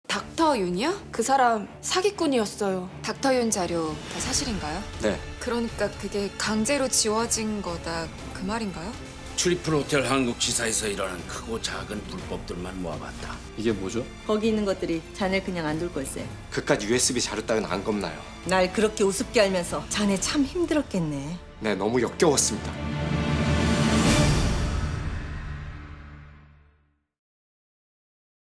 닥터윤이요? 그 사람 사기꾼이었어요. 닥터윤 자료 다 사실인가요? 네. 그러니까 그게 강제로 지워진 거다 그 말인가요? 트리플 호텔 한국 지사에서 일어난 크고 작은 불법들만 모아봤다. 이게 뭐죠? 거기 있는 것들이 자네 그냥 안 둘 걸세. 그깟 USB 자료 따윈 안 겁나요. 날 그렇게 우습게 알면서 자네 참 힘들었겠네. 네, 너무 역겨웠습니다.